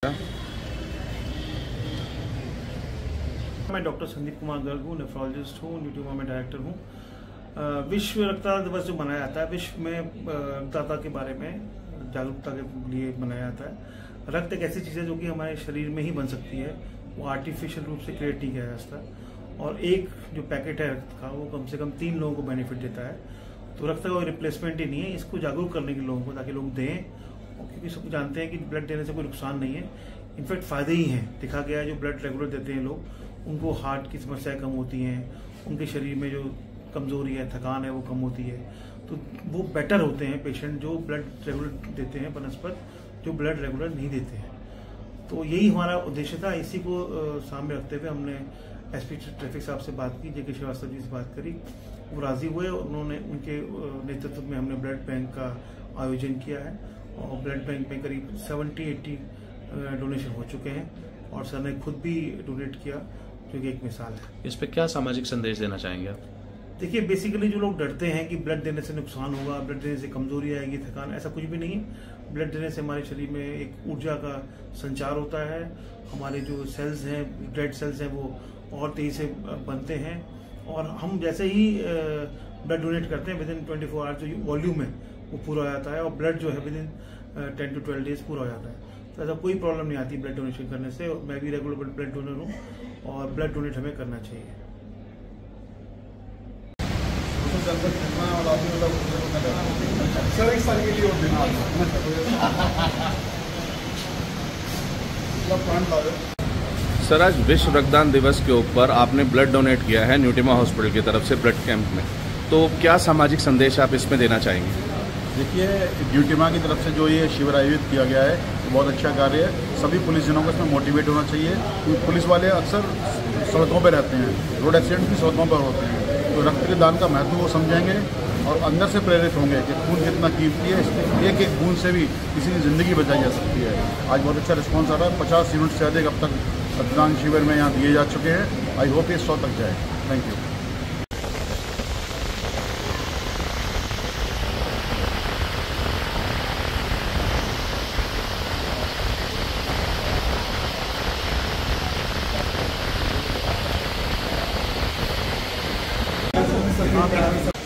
मैं डॉक्टर संदीप कुमार गर्ग हूँ, नेफ्रोलॉजिस्ट हूँ, न्यूट्रिमा में डायरेक्टर हूँ। विश्व रक्तदाता दिवस जो मनाया जाता है, विश्व में रक्तदाता के बारे में जागरूकता के लिए मनाया जाता है। रक्त एक ऐसी चीज़ है जो कि हमारे शरीर में ही बन सकती है, वो आर्टिफिशियल रूप से क्रिएट नहीं किया जा सकता। और एक जो पैकेट है रक्त का, वो कम से कम 3 लोगों को बेनिफिट देता है। तो रक्त का कोई रिप्लेसमेंट ही नहीं है, इसको जागरूक करने के लोगों को, ताकि लोग दें। क्योंकि सब जानते हैं कि ब्लड देने से कोई नुकसान नहीं है, इनफैक्ट फायदे ही हैं। देखा गया है जो ब्लड रेगुलर देते हैं लोग, उनको हार्ट की समस्याएं कम होती हैं, उनके शरीर में जो कमजोरी है, थकान है, वो कम होती है। तो वो बेटर होते हैं पेशेंट जो ब्लड रेगुलर देते हैं बनस्पत, जो ब्लड रेगुलर नहीं देते हैं। तो यही हमारा उद्देश्य था। इसी को सामने रखते हुए हमने एसपी ट्रैफिक साहब से बात की, जेके श्रीवास्तव जी से बात करी, वो राजी हुए। उन्होंने उनके नेतृत्व में हमने ब्लड बैंक का आयोजन किया है और ब्लड बैंक में करीब 70-80 डोनेशन हो चुके हैं और सर ने खुद भी डोनेट किया, जो कि एक मिसाल है। इस पे क्या सामाजिक संदेश देना चाहेंगे आप? देखिए, बेसिकली जो लोग डरते हैं कि ब्लड देने से नुकसान होगा, ब्लड देने से कमजोरी आएगी, थकान, ऐसा कुछ भी नहीं है। ब्लड देने से हमारे शरीर में एक ऊर्जा का संचार होता है, हमारे जो सेल्स हैं, ब्लड सेल्स हैं, वो और तेजी से बनते हैं। और हम जैसे ही ब्लड डोनेट करते हैं, विद इन 24 आवर्स जो वॉल्यूम है वो पूरा हो जाता है और ब्लड जो है विद इन 10 to 12 डेज पूरा हो जाता है। तो ऐसा कोई प्रॉब्लम नहीं आती ब्लड डोनेशन करने से। मैं भी रेगुलर ब्लड डोनर हूँ और ब्लड डोनेट हमें करना चाहिए। सर, आज विश्व रक्तदान दिवस के ऊपर आपने ब्लड डोनेट किया है न्यूट्रिमा हॉस्पिटल की तरफ से ब्लड कैंप में, तो क्या सामाजिक संदेश आप इसमें देना चाहेंगे? देखिए, न्यूट्रिमा की तरफ से जो ये शिविर आयोजित किया गया है, बहुत अच्छा कार्य है। सभी पुलिसजनों को इसमें मोटिवेट होना चाहिए, क्योंकि पुलिस वाले अक्सर सड़कों पर रहते हैं, रोड एक्सीडेंट भी सड़कों पर होते हैं। तो रक्त के दान का महत्व वो समझेंगे और अंदर से प्रेरित होंगे कि खून कितना कीमती है, इसलिए एक एक बूंद से भी किसी की ज़िंदगी बचाई जा सकती है। आज बहुत अच्छा रिस्पॉन्स आ रहा है। 50 यूनिट से अधिक अब तक रक्तदान शिविर में यहाँ दिए जा चुके हैं। आई होप ये 100 तक जाए। Thank you. हाँ।